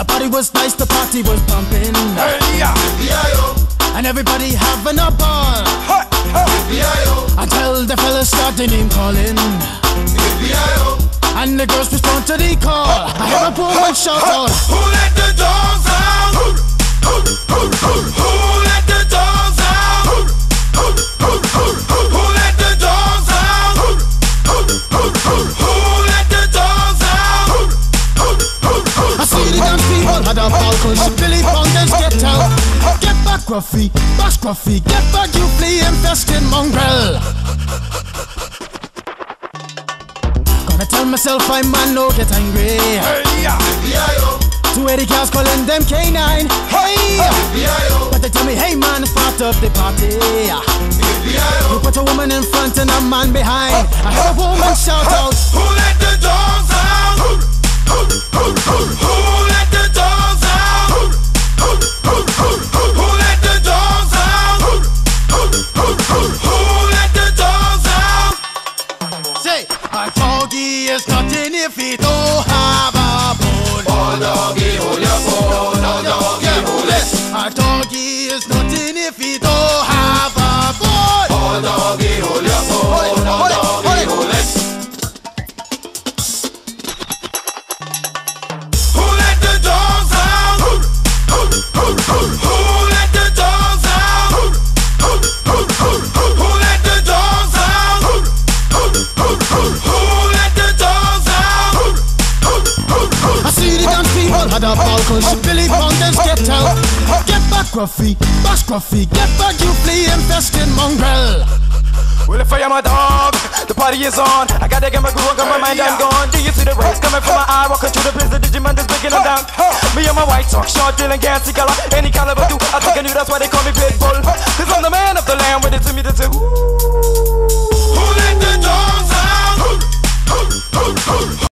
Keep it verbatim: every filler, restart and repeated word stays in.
The party was nice, the party was pumping. Hey, yeah. And everybody having a ball. Hey, hey. Until the fellas started name calling. And the girls respond to the call. I hear a woman shout out, who let the dogs out? Who, who, who, who, who let the dogs out? Who, who, who, who, who let the dogs out? Who, who, who, who, who let the dogs out? Who, who, who, who, I see the dance people had a ball push. Billy Fountains get out. Get back, Gruffy, bash Gruffy. Get back, you flea infested mongrel. Gonna tell myself I man no get angry. hey, yeah. Two eighty cars calling them K nine. Hey, but they tell me, hey man, it's part of the party. You put a woman in front and a man behind. I heard a woman shout out, Who let the dogs out? Who, who, who, who, who let the dogs out? Who, who, who, who, who let the dogs out? Who, who, who, who, who let the dogs out? say, a doggy is nothing if he don't have a bone. Oh doggy, hold your bone. Oh doggy, hold it. A doggy is nothing if he don't have a bone. Oh doggy, hold your bone. Oh doggy, hold it. Who let the dogs out? Who, who, who, who, who let the dogs out? Who, who, who, who, who let the dogs out? Who, who, who, who, who let the dogs out? Who, who, who, who, I see the dance people had a ball push. Billy Fountains get out. Get back, Gruffy, bash Gruffy. Get back, you flea infested mongrel. Well, if I am a dog, the party is on. I gotta get my groove on, got my mind, I'm gone. Do you see the rays coming from my eye? Walking through the place, the Digimon is breaking them down. Me and my white talk, short, dealing, gassy color, any caliber do. I think I knew that's why they call me Pitbull.